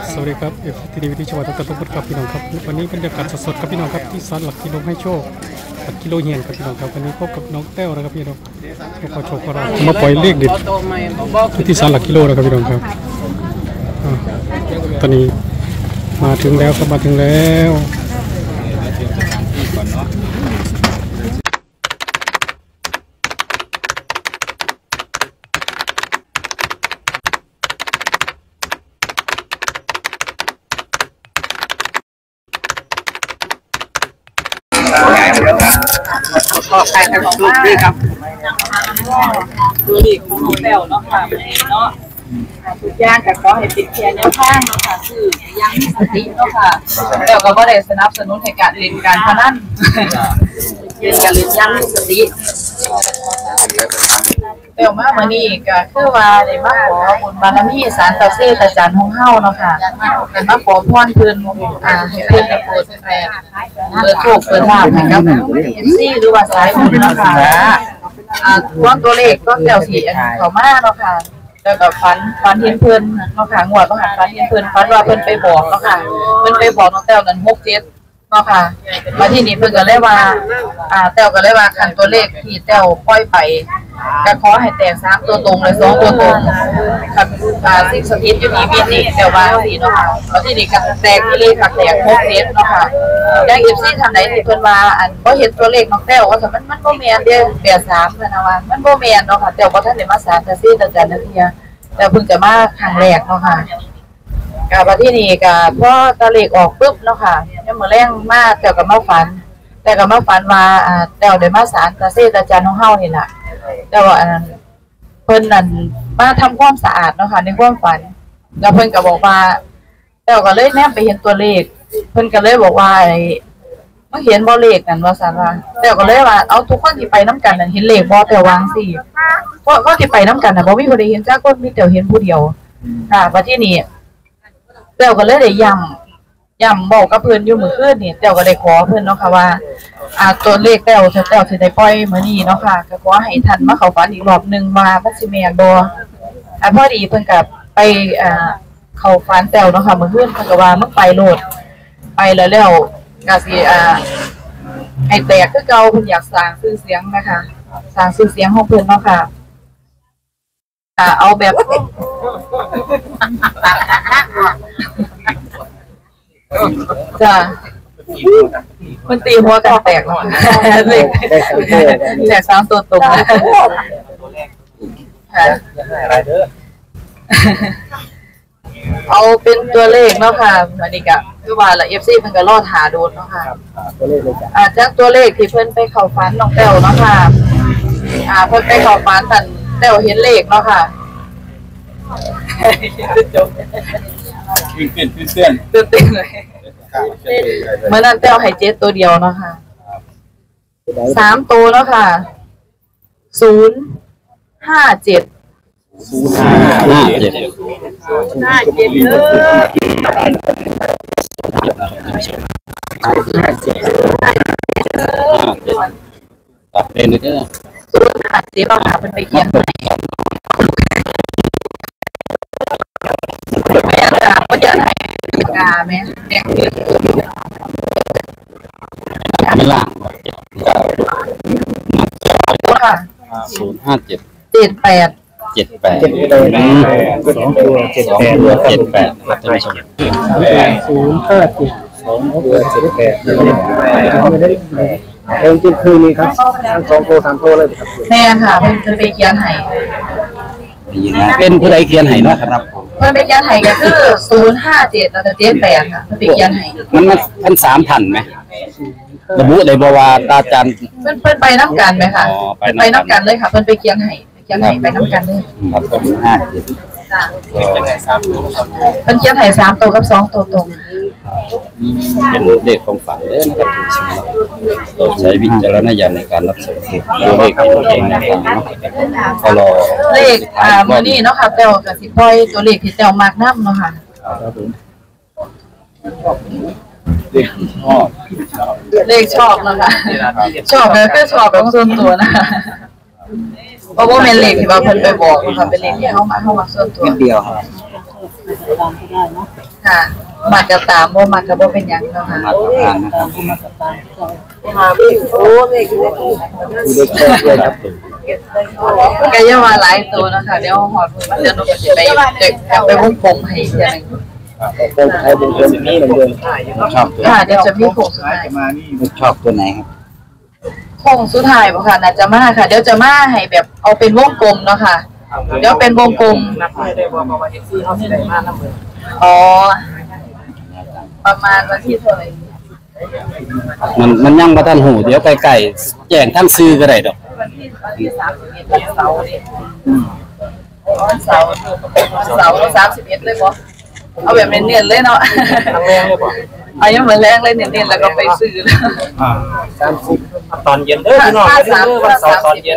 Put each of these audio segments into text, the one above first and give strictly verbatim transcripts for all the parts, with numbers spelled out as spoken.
สวัสดีครับเอฟทีดีวิธีจังหวัดตรังครับพี่น้องครับวันนี้บรรยากาศสดๆครับพี่น้องครับที่ศาลหลักกิโลให้โชคหลักกิโลเฮียนครับพี่น้องครับวันนี้พบกับน้องแต้วนะครับพี่น้องขอโชคขอรามาปล่อยเลขเด็ดที่ศาลหลักกิโลนะครับพี่น้องครับตอนนี้มาถึงแล้วครับมาถึงแล้วขอใครทั้งลูกด้วยครับดูดิคุณแต้วเนาะค่ะเนาะทุกอย่างแต่ขอให้ติดแค่แนวทางเนาะค่ะคือยังมีสติเนาะค่ะแล้วก็บ่ได้สนับสนุนให้การเล่นการพนันเล่นการเล่นยังมีสติแต่มาเมื่อนี้ก็คือว่าได้มาขอบุญบารมีศาลตาเซ่ตาจันของเฮาเนาะค่ะได้มาขอพรเพิ่นอ่าให้เพิ่นได้โปรดแผ่เปิดโชคเปิดลาภให้กับ เอฟ ซี หรือว่าสายบุญเนาะค่ะอ่าตัวตัวเลขก็แก้วสีเข้ามาเนาะค่ะแล้วก็ฝันฝันเห็นเพิ่นเนาะค่ะงวดบ่หันฝันเห็นเพิ่นฝันว่าเพิ่นไปบอกเนาะค่ะเพิ่นไปบอกน้องแต้วนั้นหกเจ็ดเนาะค่ะมาที่นี่เพิ่นก็เลยว่าอ่าแต้วก็เลยว่าคันตัวเลขที่แต้วปล่อยไปก็ขอให้แตกสามตัวตรงเลยสองตัวตรงครับอ่าสิ่งสถิตอยู่นี่มีนี่แต้วว่าสิเนาะค่ะมาที่นี่ก็แตกที่เลขแตกหกเจ็ดเนาะค่ะอย่าง เอฟ ซี ท่านใดที่เพิ่นว่าอันบ่เห็นตัวเลขน้องแต้วว่ามันมันบ่แม่นเด้อแปดสามเพิ่นว่ามันบ่แม่นเนาะค่ะแต้วบ่ทันได้มาศาลตาซี่ตาจันทร์เที่ยแต่เพิ่งจะมาครั้งแรกเนาะค่ะก็บัดที่นี่ก็พอตะเลขออกปึ๊บเนาะค่ะยามมื้อแลงมาแต้วก็มาฝันแต่ก็มาฝันว่าอ่าแต้วได้มาศาลตาซี่ตาจันทร์ของเฮานี่ล่ะแต่ว่าอันนั้นเพิ่นนั่นมาทำความสะอาดเนาะค่ะในความฝันแล้วเพิ่นก็บอกว่าแต้วก็เลยแนมไปเห็นตัวเลขเพิ่นก็เลยบอกว่าไอ้บ่เห็นบ่เลขนั่นว่าซั่นว่าแต้วก็เลยว่าเอาทุกคนที่ไปนำกันน่ะเห็นเลขบ่แต้ววางสิเพราะคนที่ไปนำกันน่ะบ่มีผู้ใดเห็นจักคนมีแต้วเห็นผู้เดียวค่ะบัดทีนี้แต้วก็เลยได้ย้ำย้ำบอกกับเพิ่นอยู่มื้อคืนนี่แต้วก็ได้ขอเพิ่นเนาะค่ะว่าอ่าตัวเลขแต้วแต้วสิได้ปล่อยมื้อนี้เนาะค่ะก็ขอให้ท่านมาเข้าฝันอีกรอบนึงว่ามันสิแม่นบ่อ่าพอดีเพิ่นก็ไปอ่าเข้าฝันแต้วเนาะค่ะมื้อคืนเพิ่นก็ว่ามึงไปโลดไปแล้วแล้วก็สิอ่าให้แตกคือเก่าเพิ่นอยากสร้างชื่อเสียงนะคะสร้างชื่อเสียงของเพิ่นเนาะค่ะอ่าเอาแบบจ้ะเพิ่นตีหัวกันแตกเนาะเลขแตกสามตัวตรงค่ะเอาเป็นตัวเลขเนาะค่ะอันนี้ก็คือว่าละ เอฟ ซี เพิ่นก็รอหาโดนเนาะค่ะตัวเลขเลยจ้ะอ่าจากตัวเลขที่เพิ่นไปเข้าฝันน้องแต้วเนาะค่ะอ่าเพิ่นไปเข้าฝันนั่นแต้วเห็นเลขเนาะค่ะตื่นเต้นตื่นเต้นตื่นเต้นเลยเมื่อนั้นแต้วให้เจ็ดตัวเดียวเนาะค่ะสามตัวเนาะค่ะศูนย์ห้าเจ็ดศูนย์ห้าเจ็ดห้าเจ็ดเลยตัดเป็นเลยเด้อศูนย์ห้าเจ็ดเราหาเป็นไปเขียนไหนไม่อยากถามว่าจะไหนกาไหมแดงขึ้นไม่ล่างค่ะศูนย์ห้าเจ็ดเจ็ดแปดเจ็ดแปดสองตัวเจ็ดแปดเจ็ดแปดครับท่านผู้ชมศูนย์ห้าเจ็ดสองตัวเจ็ดแปดเองจริงคือนี่ครับทั้งสองตัวสามตัวเลยครับแม่ค่ะเพิ่นจะไปเขียนให้เป็นผู้ใดเขียนให้เนาะครับเพิ่นไปเขียนให้ก็คือศูนย์ห้าเจ็ดแล้วก็เจ็ดแปดค่ะเพิ่นไปเขียนให้มันมันมันสามพันไหมระบุเลยบอกว่าตาจันเพิ่นเพิ่นไปน้ำกันไหมค่ะไปน้ำกันเลยค่ะเพิ่นไปเขียนให้เขียนให้ไปน้ำกันเลยครับศูนย์ห้าเจ็ดเพิ่นเขียนให้สามตัวกับสองตัวตรงเป็นเลขของฝันเลยนะครับเราใช้วิจารณญาณในการรับชมดูเลขของเองนะครับก็รอเลขอ่ามื้อนี้เนาะค่ะแต้วก็สิปล่อยตัวเลขที่แต้วมักนำเนาะค่ะเลขชอบเลขชอบนะคะชอบก็คือชอบของส่วนตัวนะคะเพราะว่าเป็นเลขที่ว่าเพิ่นไปบอกค่ะเป็นเลขที่เฮามาเฮามักส่วนตัวเดียวครับค่ค่ะมากระตามบ่มากระบ่เป็นหยังเนาะค่ะมาตรฐานนะครับมาตรฐานโอ้เด็กกายว่าหลายตัวนะคะเดี๋ยวหอดมือเดี๋ยวหนูจะไปเด็กไปวงกลมให้อีกอย่างนึงเป็นไทยเป็นคนนี้เหมือนเดิมชอบตัวค่ะเดี๋ยวจะมีโค้งสุดท้ายชอบตัวไหนครับโค้งสุดท้ายบ่ค่ะน่าจะมาค่ะเดี๋ยวจะมาให้แบบเอาเป็นวงกลมเนาะค่ะเดี๋ยวเป็นวงกลมอ๋อประมาณวันที่เท่าไหร่มันมันยังบ่ทันหูเดี๋ยวไกลๆแจ้งทั้งซื้อก็ได้ดอกวันที่วันที่สามสิบเอ็ดวันเสาร์นี่วันเสาร์วันเสาร์สามสิบเอ็ดเลยบ่เอาแบบเนียนๆเลยเนาะทั้งแรงเลยบ่เอายังเหมือนแรงเลยเนียนๆแล้วก็ไปซื้อแล้วสามสิบตอนเย็นเด้อพี่น้องเด้อวันเสาร์ตอนเย็น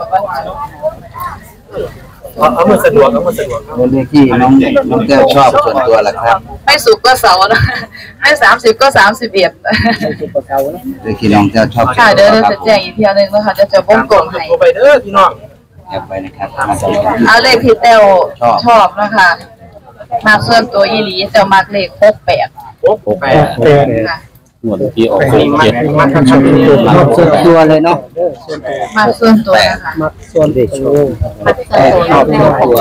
เอามือสะดวกเอามือสะดวกเลขที่น้องน้องแก้วชอบส่วนตัวล่ะครับไม่สุกก็เสาร์นะไม่สามสิบก็สามสิบเอ็ดเลขที่น้องแก้วชอบค่ะเดี๋ยวเราจะแจ้งอีกทีนึงนะคะจะจะวงกลมให้ไปเด้อพี่น้องแอบไปนะครับเอาเลขที่เต้วชอบนะคะมาส่วนตัวอีหลีจะมักเลขหกแปดโอ้แปดค่ะหมวดที่ออกเจ็ดมาทำนี่ชอบส่วนตัวเลยเนาะมาส่วนตัวนะคะส่วนเด็กโชว์แต่ชอบส่วนตัว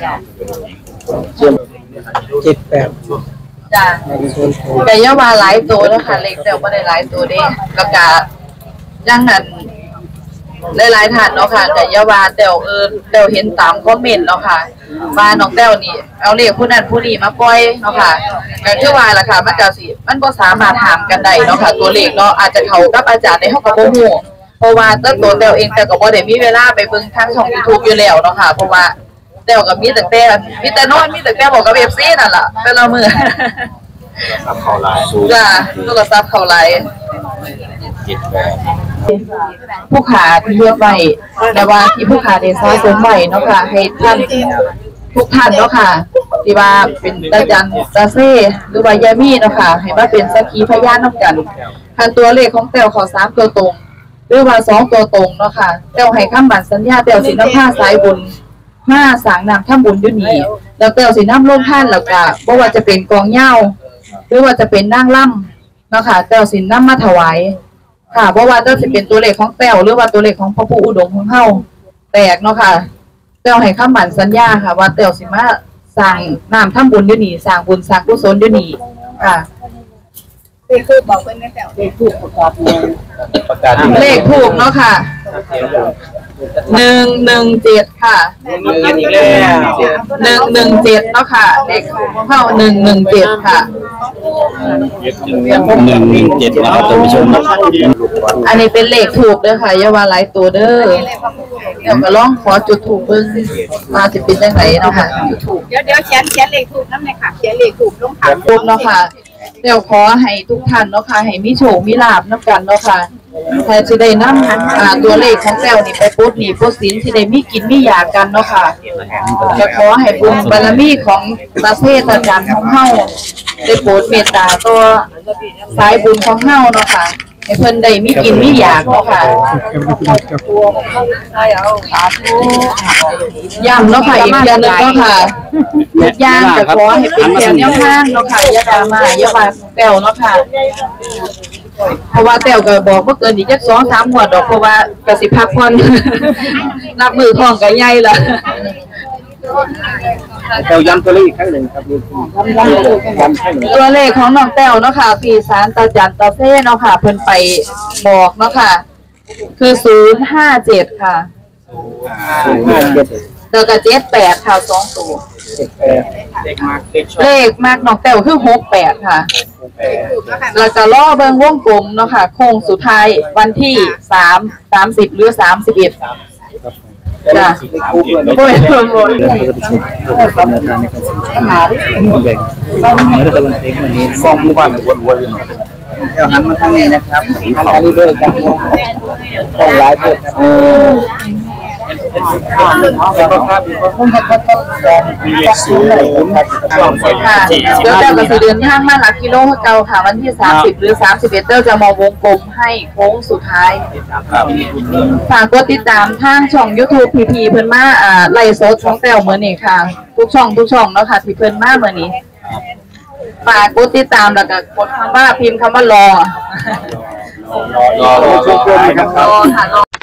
เจ็ดแปดจ้าแต่ย่าว่าหลายตัวนะคะเลขเต้วไม่ได้หลายตัวเด้แล้วก็ยังนั้นหลายๆท่านเนาะค่ะแต่ย่าว่าเต้วเออเต้วเห็นตามคอมเมนต์เนาะค่ะว่าน้องเต้วนี่เอาเลขผู้นั้นผู้นี้มาปล่อยเนาะค่ะก็คือว่าล่ะค่ะมันก็สิมันบ่สามารถถามกันได้เนาะค่ะตัวเลขเนาะอาจจะเข้ากับอาจารย์ได้เฮาก็บ่ฮู้เพราะว่าตัวตัวเต้วเองแต่ก็บ่ได้มีเวลาไปเบิ่งทางช่อง YouTube อยู่แล้วเนาะค่ะเพราะว่าเต้วก็มีตั้งแต่มีแต่นอนมีตั้งแต่บอกกับ เอฟ ซี นั่นล่ะแต่ละมื้อทำเขาลายจ้าโทรศัพท์เข้าไลน์เจ็ดแปดผู้ขาที่เลือกไว้แต่ว่าที่ผู้ขาได้สะสมไว้เนาะค่ะให้ท่านทุกท่านเนาะค่ะที่ว่าเป็นตาจันตาเซ่หรือว่ายามีเนาะค่ะให้มาเป็นสักขีพยานนำกันคันตัวเลขของแต้วเขาสามตัวตรงหรือว่าสองตัวตรงเนาะค่ะแต้วให้คำบัตรสัญญาแต้วสินำผ้าสายบุญผ้าสางนำทำบุญอยู่นี่แล้วแต้วสินำลงท่านแล้วก็บ่ว่าจะเป็นกองเหย้าหรือว่าจะเป็นนางล่ำเนาะค่ะแต้วสินำมาถวายค่ะเพราะว่าจะเป็นตัวเลขของแต้วหรือว่าตัวเลขของพระผู้อุดมของเฮาแตกเนาะค่ะแต้วให้คำมั่นสัญญาค่ะว่าแต้วสิมาสร้างน้ำทำบุญอยู่นี่สร้างบุญสร้างกุศลอยู่นี่ค่ะประกาศเลขถูกเนาะค่ะหนึ่งหนึ่งเจ็ดค่ะอีกแล้วหนึ่งหนึ่งเจ็ดเนาะค่ะเลขของเฮาหนึ่งหนึ่งเจ็ดค่ะหนึ่งเจ็ดนะครับท่านผู้ชมอันนี้เป็นเลขถูกเด้อค่ะอย่าว่าหลายตัวเด้อเดี๋ยวก็ลองขอจุดถูกเบิ่งมาสิเป็นจังไดเนาะค่ะจุดถูกเดี๋ยวเดี๋ยวเขียนเขียนเลขถูกน้ำเลยค่ะเขียนเลขถูกลงค่ะถูกเนาะค่ะเดี๋ยวขอให้ทุกท่านเนาะค่ะให้มีโชคมีลาภนํกันเนาะค่ะถ้าสิได้นำอ่าตัวเลขของแต้วนี่ไปปลดหนี้ปลดสินสิได้มีกินมีอยากกันเนาะค่ะจะขอให้บุญบารมีของประเทศอาจารย์ของเฮาได้โปรดเมตตาตัวสายบุญของเฮาเนาะค่ะให้เพิ่นได้มีกินมีอยากเนาะค่ะย้ำเนาะค่ะอีกเดือนนึงเนาะค่ะทุกอย่างจะขอให้เป็นเพียงแนวทางเนาะค่ะอย่าดราม่าอย่าว่าแต้วเนาะค่ะเพราะว่าแต้วก็บอกว่าเกินอีกจักสองสามงวดดอกเพราะว่าก็สิพักผ่อน นับมือท้องก็ใหญ่ละแต้วย้ำตัวเลขอีกครั้งหนึ่งครับย้ำให้หนึ่งตัวเลขของน้องแต้วเนาะค่ะพี่สารตาจันตาเซ่เนาะค่ะเพิ่นไปบอกเนาะค่ะคือศูนย์ห้าเจ็ดค่ะแล้วก็เจ็ดแปดค่ะสองตัวเจ็ดแปดเด็กมากเด็กชอบเลขมากน้องแต้วคือหกแปดค่ะแล้วก็ล่อเบิ่งวงกลมเนาะค่ะโค้งสุดท้ายวันที่สามสามสิบหรือสามสิบเอ็ดจ้ะโอ้ยโปรโมทฟองมือบ้านวนๆอยู่หน่อยเดี๋ยวหันมาทางนี้นะครับทางนี้ด้วยกันต้องไลฟ์ด้วยครับมีเลขศูนย์ครับค่ะเดี๋ยวเจ้าก็สิเดินทางมาหลักกิโลเก่าค่ะวันที่สามสิบหรือสามสิบเอ็ดเจ้าจะมาวงกลมให้โค้งสุดท้ายฝากกดติดตามทางช่อง YouTube พีพีเพิ่นมาอ่าไลฟ์สดของแต้วมื้อนี้ค่ะทุกช่องทุกช่องเนาะค่ะที่เพิ่นมามื้อนี้ฝากกดติดตามแล้วก็กดคำว่าพิมพ์คำว่ารอรอรอรอรอค่ะรอ